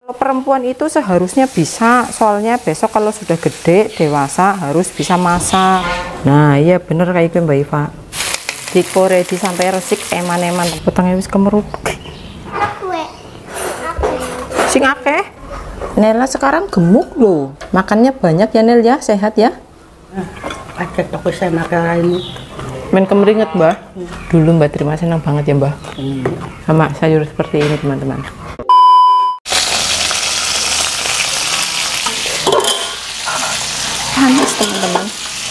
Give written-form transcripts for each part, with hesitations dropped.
Kalau perempuan itu seharusnya bisa, soalnya besok kalau sudah gede, dewasa harus bisa masak. Nah iya bener kayak itu Mbak Iva. Dikoredi sampai resik eman-eman. Petangnya wis kemerupuk. Sing akeh. Nela sekarang gemuk loh. Makannya banyak ya Nel ya, sehat ya. Paket aku saya makan ini. Main kemeringet Mbak. Dulu Mbak Terima senang banget ya Mbak. Sama sayur seperti ini teman-teman. Panas teman-teman.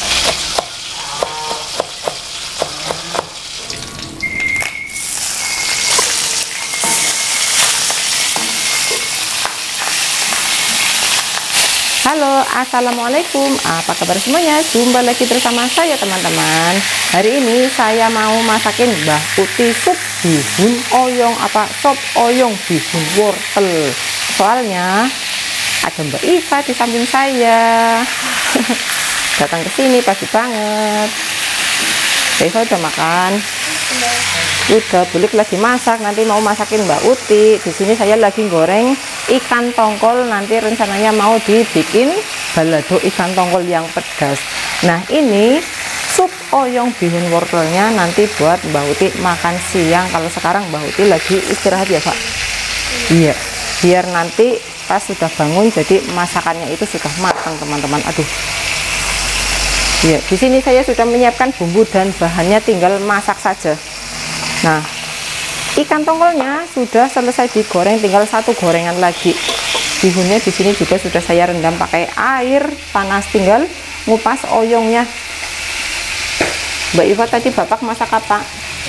Halo, assalamualaikum. Apa kabar semuanya? Jumpa lagi bersama saya teman-teman. Hari ini saya mau masakin Mbah Uti sup bihun oyong sop oyong bihun wortel. Soalnya ada Mbak Iva di samping saya. Datang ke sini pagi banget. Mbak Iva udah makan? Udah, Bulik lagi masak. Nanti mau masakin Mbak Uti. Di sini saya lagi goreng ikan tongkol. Nanti rencananya mau dibikin balado ikan tongkol yang pedas. Nah ini sup oyong bihun wortelnya nanti buat Mbak Uti makan siang. Kalau sekarang Mbak Uti lagi istirahat ya Pak? Iya, biar nanti pas sudah bangun jadi masakannya itu sudah matang teman-teman. Aduh, ya di sini saya sudah menyiapkan bumbu dan bahannya, tinggal masak saja. Nah ikan tongkolnya sudah selesai digoreng, tinggal satu gorengan lagi. Bihunnya di sini juga sudah saya rendam pakai air panas, tinggal ngupas oyongnya. Mbak Iva tadi bapak masak apa?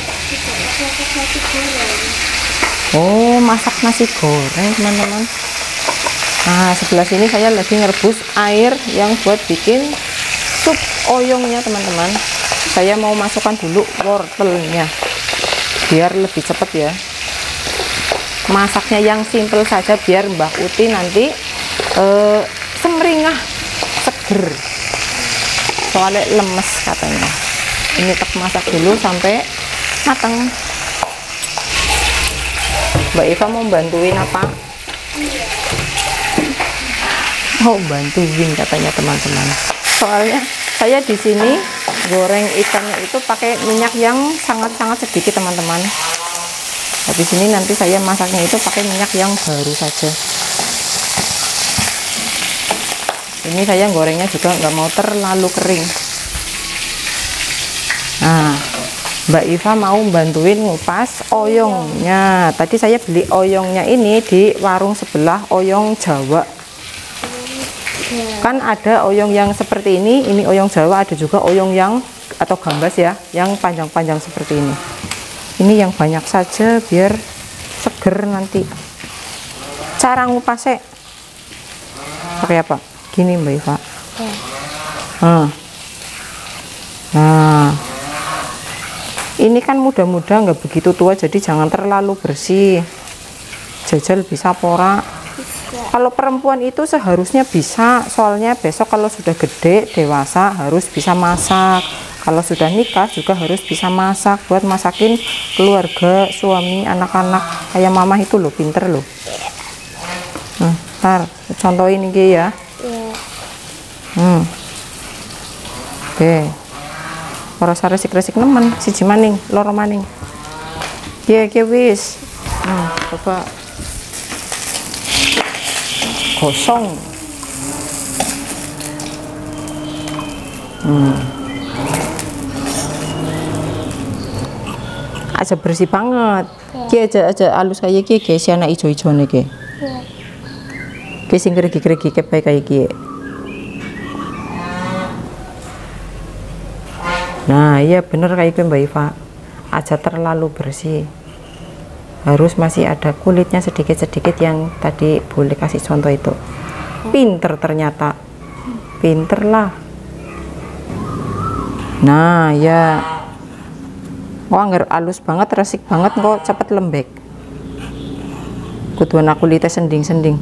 Oh, masak nasi goreng teman-teman. Nah sebelah sini saya lagi ngerebus air yang buat bikin sup oyongnya teman-teman. Saya mau masukkan dulu wortelnya biar lebih cepat ya. Masaknya yang simple saja biar Mbah Uti nanti semeringah seger, soalnya lemes katanya. Ini tak masak dulu sampai matang. Mbak Iva mau bantuin apa? Mau bantuin katanya teman-teman. Soalnya saya di sini goreng ikannya itu pakai minyak yang sangat-sangat sedikit teman-teman. Habis ini nanti saya masaknya itu pakai minyak yang baru saja. Ini saya gorengnya juga nggak mau terlalu kering. Nah Mbak Iva mau bantuin ngupas oyongnya. Tadi saya beli oyongnya ini di warung sebelah, oyong Jawa. Kan ada oyong yang seperti ini oyong Jawa, ada juga oyong yang atau gambas ya, yang panjang-panjang seperti ini. Ini yang banyak saja biar seger nanti. Cara ngupasnya pakai apa? Gini Mbak Iva. Nah ini kan muda-muda, nggak begitu tua, jadi jangan terlalu bersih. Jajal bisa porak. Kalau perempuan itu seharusnya bisa, soalnya besok kalau sudah gede, dewasa harus bisa masak. Kalau sudah nikah juga harus bisa masak, buat masakin keluarga, suami, anak-anak. Kayak mama itu loh, pinter loh. Nah, ntar contohin ini ya. Oke. Ora resik-resik nemen, siji maning, loro maning. Wis. Coba gosong. Aja bersih banget. Aja halus kayak gini, si anak ijo-ijo nih ki. Ki sing gerigi-gerigi kayak gini. Nah iya bener kayak itu Mbak Iva. Aja terlalu bersih. Harus masih ada kulitnya sedikit-sedikit yang tadi boleh kasih contoh itu. Pinter ternyata. Pinter lah. Nah ya. Wah nggak halus banget, resik banget kok, cepet lembek. Kuduan kulitnya sending-sending.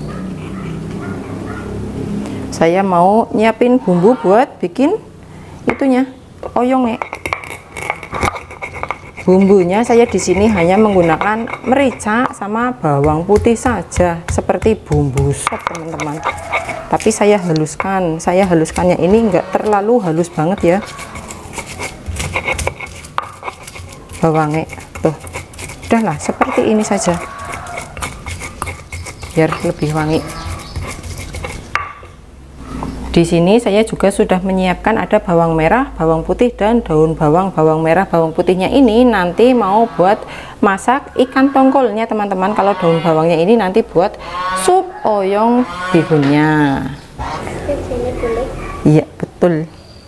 Saya mau nyiapin bumbu buat bikin itunya oyongnya. Bumbunya saya di sini hanya menggunakan merica sama bawang putih saja, seperti bumbu sop teman-teman. Tapi saya haluskannya ini enggak terlalu halus banget ya. Bawangnya tuh, udahlah seperti ini saja, biar lebih wangi. Di sini saya juga sudah menyiapkan ada bawang merah, bawang putih, dan daun bawang. Bawang merah, bawang putihnya ini nanti mau buat masak ikan tongkolnya teman-teman. Kalau daun bawangnya ini nanti buat sup oyong bihunnya. Iya betul.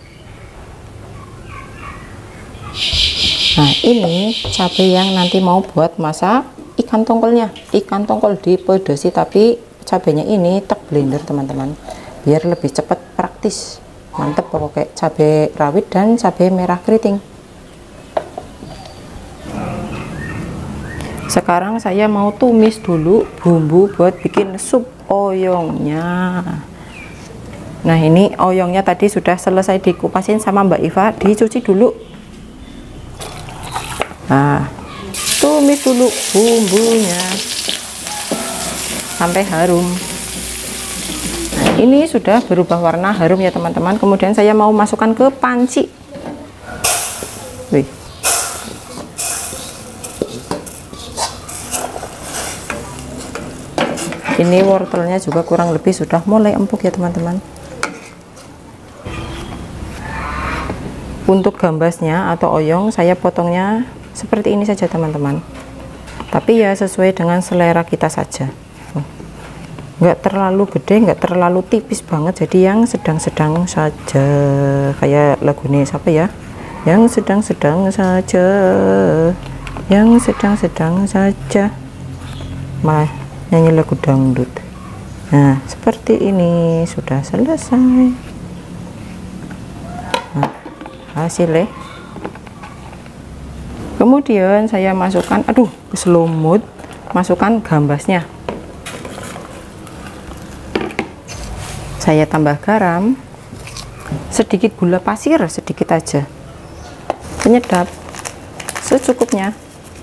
Nah ini cabai yang nanti mau buat masak ikan tongkolnya. Ikan tongkol dipedosi, tapi cabainya ini tak blender teman-teman, biar lebih cepat, praktis, mantep pokoknya. Cabai rawit dan cabai merah keriting. Sekarang saya mau tumis dulu bumbu buat bikin sup oyongnya. Nah ini oyongnya tadi sudah selesai dikupasin sama Mbak Iva, dicuci dulu. Nah tumis dulu bumbunya sampai harum. Ini sudah berubah warna harum ya teman-teman. Kemudian saya mau masukkan ke panci. Wih. Ini wortelnya juga kurang lebih sudah mulai empuk ya teman-teman. Untuk gambasnya atau oyong saya potongnya seperti ini saja teman-teman. Tapi ya sesuai dengan selera kita saja. Nggak terlalu gede, nggak terlalu tipis banget, jadi yang sedang-sedang saja, kayak lagunya siapa ya, yang sedang-sedang saja, yang sedang-sedang saja, malah nyanyi lagu dangdut. Nah seperti ini sudah selesai. Nah, hasilnya kemudian saya masukkan, aduh keselumut, masukkan gambasnya. Saya tambah garam, sedikit gula pasir, sedikit aja, penyedap secukupnya.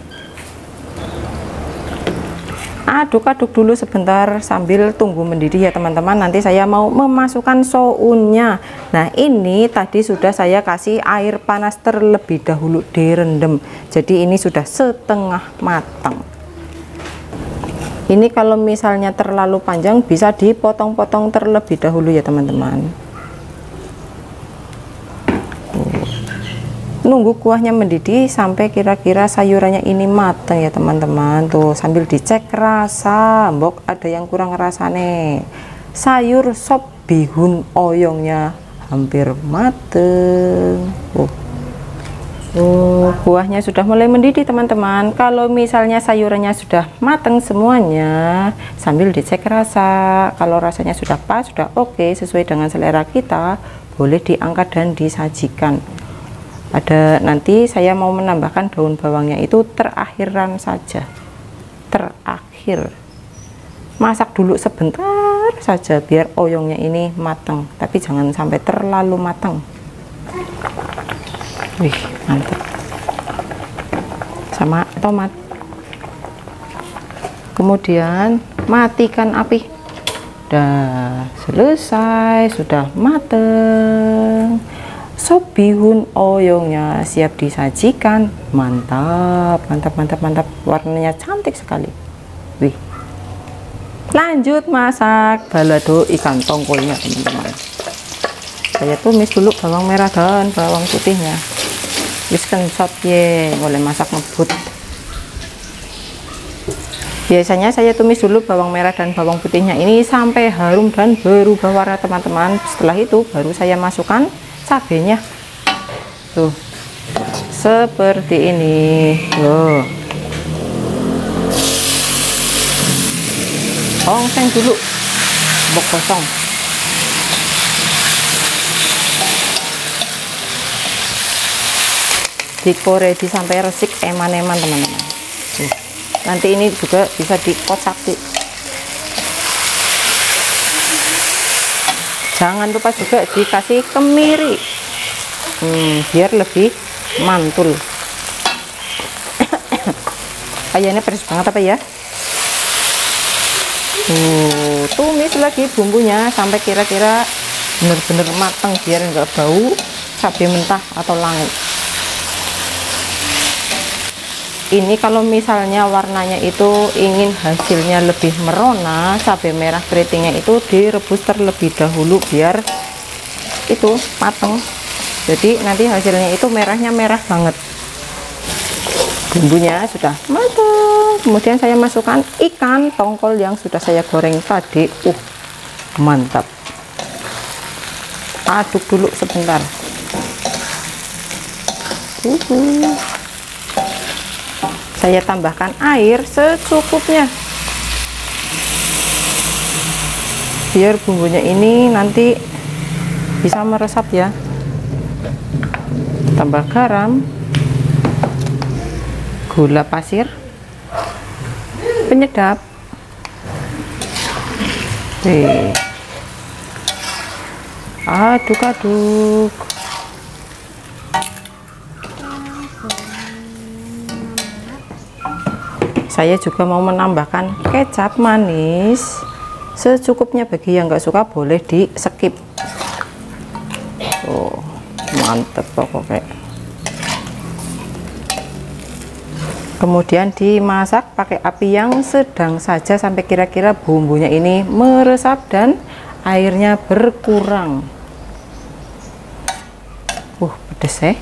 Aduk-aduk dulu sebentar sambil tunggu mendidih ya teman-teman. Nanti saya mau memasukkan sounnya. Nah ini tadi sudah saya kasih air panas terlebih dahulu, direndam, jadi ini sudah setengah matang. Ini kalau misalnya terlalu panjang bisa dipotong-potong terlebih dahulu ya teman-teman. Nunggu kuahnya mendidih sampai kira-kira sayurannya ini matang ya teman-teman. Tuh sambil dicek rasa, mbok ada yang kurang rasane. Sayur sop bihun oyongnya hampir mateng. Kuahnya sudah mulai mendidih teman-teman. Kalau misalnya sayurannya sudah matang semuanya, sambil dicek rasa. Kalau rasanya sudah pas, sudah oke, sesuai dengan selera kita, boleh diangkat dan disajikan. Ada nanti saya mau menambahkan daun bawangnya itu terakhiran saja. Terakhir. Masak dulu sebentar saja biar oyongnya ini matang, tapi jangan sampai terlalu matang. Wih, mantap. Sama tomat. Kemudian matikan api. Dah selesai, sudah mateng. Sop bihun oyongnya siap disajikan. Mantap, mantap, mantap, mantap. Warnanya cantik sekali. Wih. Lanjut masak balado ikan tongkolnya teman-teman. Saya tumis dulu bawang merah dan bawang putihnya. Wis kencot ye, boleh masak ngebut. Biasanya saya tumis dulu bawang merah dan bawang putihnya ini sampai harum dan berubah warna teman-teman. Setelah itu baru saya masukkan cabenya. Tuh seperti ini. Tuh ongseng dulu, bok kosong. Dikoredi sampai resik eman-eman teman-teman. Nanti ini juga bisa dikocak. Jangan lupa juga dikasih kemiri, biar lebih mantul. pedes banget apa ya. Tumis lagi bumbunya sampai kira-kira bener-bener matang biar enggak bau cabai mentah atau langu. Ini kalau misalnya warnanya itu ingin hasilnya lebih merona, cabai merah keritingnya itu direbus terlebih dahulu biar itu matang. Jadi nanti hasilnya itu merahnya merah banget. Bumbunya sudah matang, kemudian saya masukkan ikan tongkol yang sudah saya goreng tadi. Mantap. Aduk dulu sebentar. Saya tambahkan air secukupnya biar bumbunya ini nanti bisa meresap ya. Tambah garam, gula pasir, penyedap. Aduk-aduk. Saya juga mau menambahkan kecap manis secukupnya, bagi yang nggak suka boleh di skip. Mantep pokoknya. Kemudian dimasak pakai api yang sedang saja sampai kira-kira bumbunya ini meresap dan airnya berkurang. Pedes ya.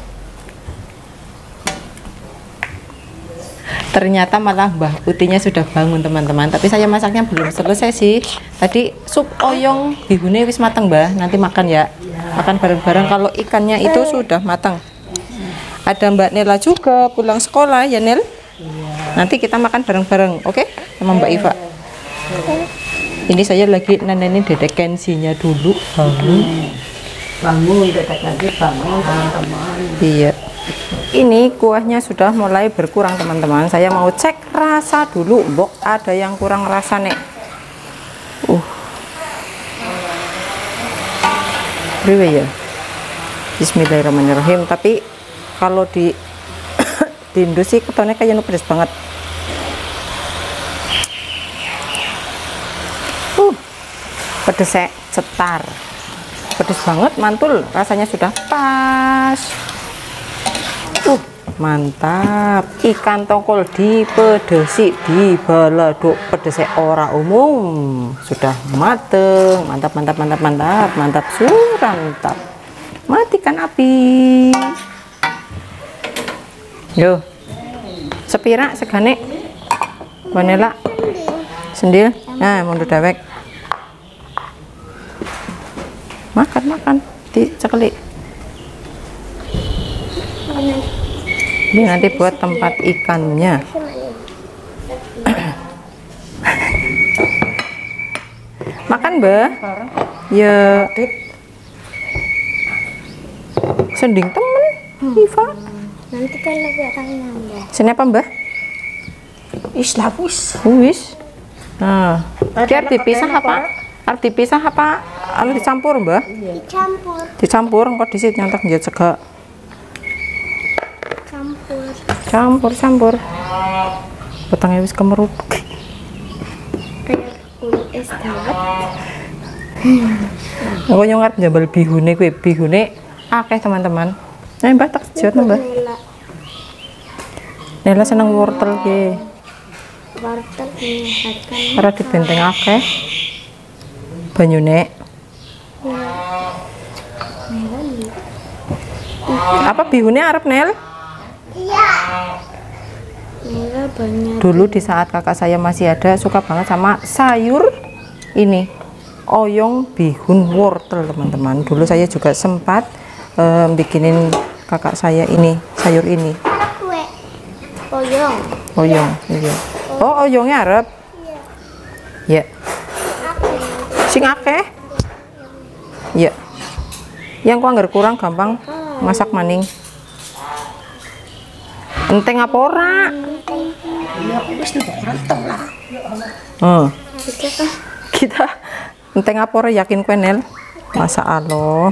Ternyata malah Mbah Putihnya sudah bangun teman-teman, tapi saya masaknya belum selesai sih. Tadi sup oyong bihune wis mateng Mbah, nanti makan ya. Makan bareng-bareng kalau ikannya itu sudah matang. Ada Mbak Nela juga pulang sekolah ya Nel. Nanti kita makan bareng-bareng, oke? Sama Mbak Iva. Ini saya lagi nenenin dedek Kensinya dulu. Bangun, dedek lagi bangun teman-teman. Iya. Ini kuahnya sudah mulai berkurang teman-teman. Saya mau cek rasa dulu, mbok ada yang kurang rasa nek. Priwe ya. Bismillahirrahmanirrahim. Tapi kalau di Indo sih ketonnya kayaknya pedes banget. Pedes cetar. Pedes banget, mantul. Rasanya sudah pas. Mantap. Ikan tongkol dipedesi di balado, pedesnya ora umum. Sudah mateng. Mantap, mantap, mantap, mantap, mantap, surantap. Matikan api. Yo. Sepira segane. Vanilla. Sendil. Nah, mundur dewek. Makan diceklik. Ini nanti buat tempat ikannya. Makan Mbah. Ya. Sending temen Iva. Nanti kan lagi akan nambah. Sini apa Mbah? Wis. Nah, biar dipisah apa? Harus dipisah apa? Harus dicampur Mbah? Dicampur engko disit nyantek njot sega. Campur. Petangnya wis kemerup. Kayak kulit es dawet. Aku nyongat jambal bihune kuwi, bihune akeh teman-teman. Mbah tak jot Mbah. Nela seneng wortel ki. Wortel menyehatkan. Ora dibenteng akeh. Banyune. Apa bihune arep Nel? Iya. Banyak. Dulu di saat kakak saya masih ada, suka banget sama sayur ini, oyong bihun wortel teman-teman. Dulu saya juga sempat bikinin kakak saya ini, sayur ini. Kue. Oyong. Iya. Oh, oyongnya arep. Iya. Sing akeh. Iya. Yang ku anggar kurang gampang masak maning. Enteng apa ora? Kita enteng apa ora yakin kowe Nel? Masa Allah.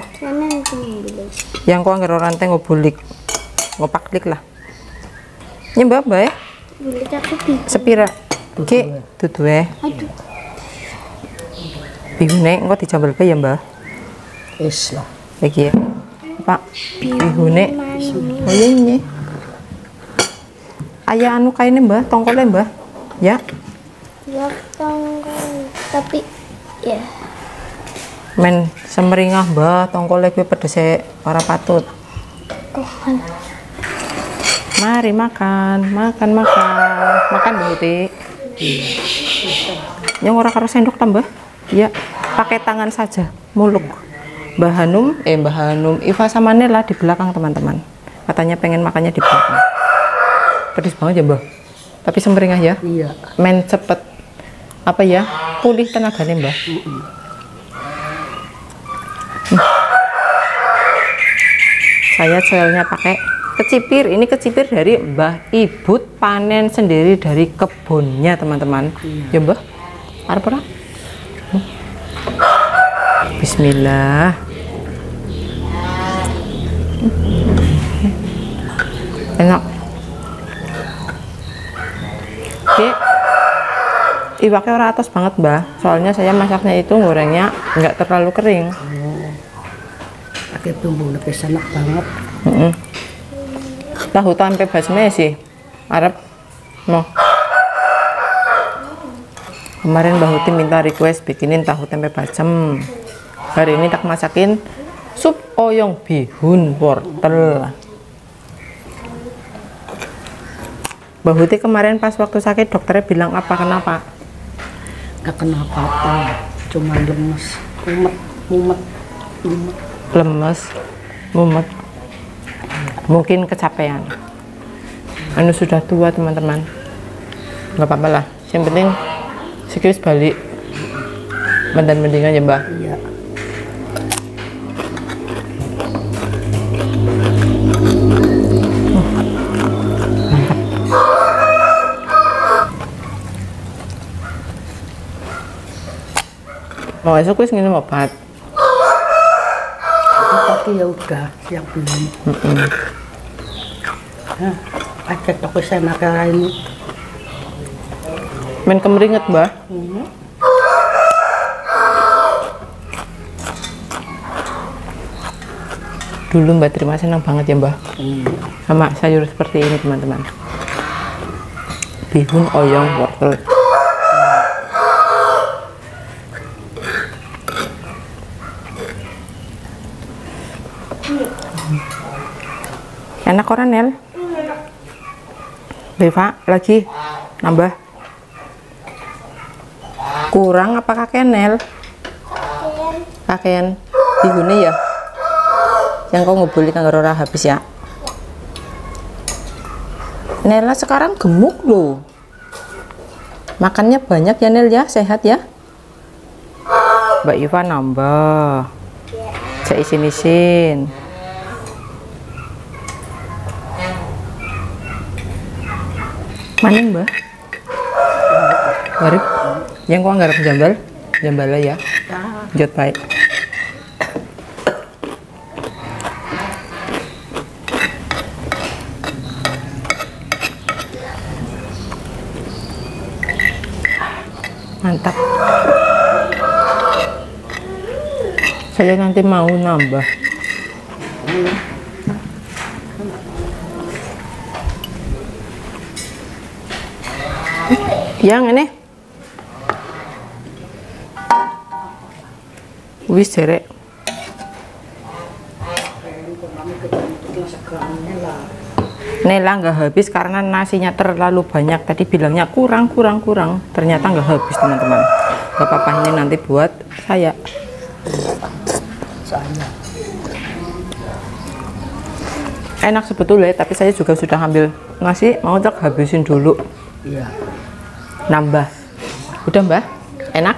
Yang ku anggar ora enteng ngobulik. Ngopaklik lah. Nyembah bae. Bulat aku bingung. Sepira? Ki, duduhe. Aduh. Bihune engko dijambel bae ya, Mbah. Wis lah. Iki ya. Pak, bihune. Manis. Oh iya ini. Ayah anu kainnya Mbah, tongkolnya Mbah. Ya. Ya tongkol. Tapi ya. Men semeringah Mbah, tongkolnya gue pedese ora patut. Tuhan. Mari makan, makan. Makan Mbah Uti. Yang ora karo sendok tambah. Ya, pakai tangan saja, muluk. Mbah Hanum, Iva sama Nela di belakang teman-teman. Katanya pengen makannya di belakang. Pedis banget ya Mbah. Tapi semeringah ya. Iya. Men cepet apa ya? Pulih tenaganya Mbah. Saya soalnya pakai kecipir. Ini kecipir dari Mbah Ibut, panen sendiri dari kebunnya teman-teman. Ya Mbah. Arep ora? Bismillah. Enak. Oke. Iwaknya ora atas banget Mbah. Soalnya saya masaknya itu gorengnya nggak terlalu kering. Pakai bumbu lebih enak banget. Tahu tempe basme sih. Arep mau. Kemarin Mbah Uti minta request bikinin tahu tempe bacem. Hari ini tak masakin sup oyong bihun wortel. Mbah Uti kemarin pas waktu sakit dokternya bilang apa kenapa? Gak kenapa-apa, cuma lemes, mumet. Lemes, mumet. Mungkin kecapean. Anu sudah tua teman-teman. Nggak apa-apa lah. Yang penting sikis balik. Mendingan ya Mbah. Iya. Mau esok wis minum obat. Tapi ya udah, yang belum. Nah, pakai toko saya makan ini. Men kemeringet Mbah. Dulu Mbak Terima senang banget ya Mbah. Sama sayur seperti ini teman-teman. Bihun oyong wortel. Enak orang Nel. Beva lagi nambah. Kurang apa kakek Nel? Kakean bihune ya. Yang kau ngebully kang ora habis ya. Nela sekarang gemuk loh. Makannya banyak ya Nel ya, sehat ya. Mbak Iva nambah. Saya isin-isin. Maning Mbak. Barip. Yang kau ngarep jambal ya. Jot baik. Mantap. Saya nanti mau nambah. Yang ini wis derek. Nela nggak habis karena nasinya terlalu banyak. Tadi bilangnya kurang. Ternyata nggak habis teman-teman. Gak apa-apa, ini nanti buat saya. Enak sebetulnya, tapi saya juga sudah ambil nasi. Mau tak habisin dulu. Iya. Nambah. Udah Mbah? Enak?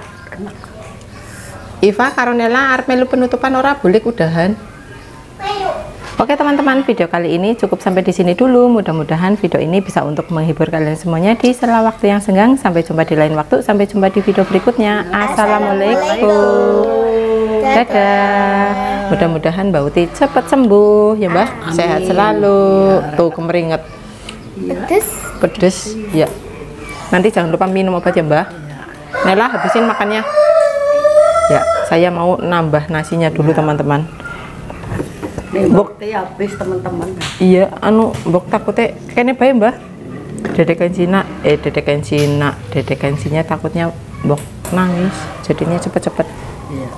Iva karo Nela arep melu penutupan ora boleh udahan. Oke teman-teman, video kali ini cukup sampai di sini dulu. Mudah-mudahan video ini bisa untuk menghibur kalian semuanya di sela waktu yang senggang. Sampai jumpa di lain waktu. Sampai jumpa di video berikutnya. Assalamualaikum. Dadah. Mudah-mudahan Mbak Uti cepat sembuh ya Mbak. Sehat selalu. Tuh kemeringet. Terus Pedes, ya. Nanti jangan lupa minum obat ya, Mbah. Nela, habisin makannya. Ya, saya mau nambah nasinya dulu, teman-teman. Mbok teh habis teman-teman. Iya, mbok takutnya kene bae, Mbah. Dedekan Cina takutnya mbok nangis. Jadinya cepet-cepet. Iya.